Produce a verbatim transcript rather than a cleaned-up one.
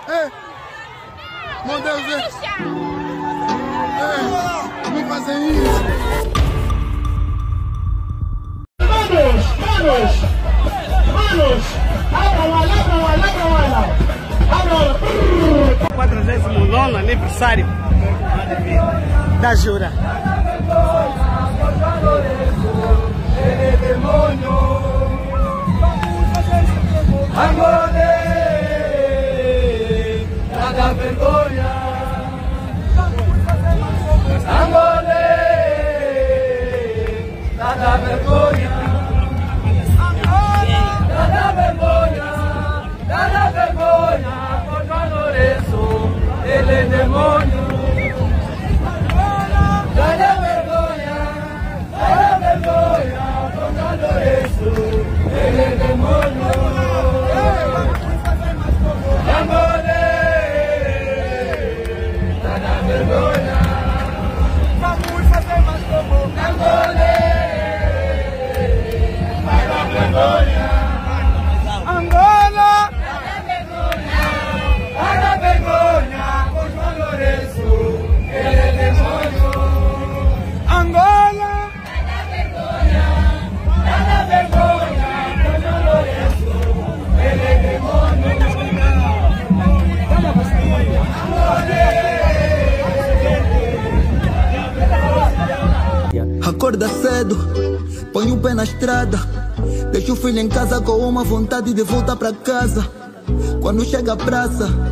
É. Meu Deus, é. É. Não fazem isso. Manos, manos, manos. Abra lá, abra lá, abra lá. Abra lá. quadragésimo nono aniversário da Jura. Angolê, nada vergonha. Angolê, nada vergonha. Nada vergonha, nada vergonha. Por João Lourenço, ele é demônio. Nada vergonha, nada vergonha. Por João Lourenço, ele é demônio. Angola! Nada vergonha! Nada vergonha! Por João Lourenço, ele é demônio! Angola! Nada vergonha! Nada vergonha! Por João Lourenço, ele é demônio! Acorda cedo, põe o pé na estrada. Deixa o filho em casa com uma vontade de voltar pra casa. Quando chega à praça,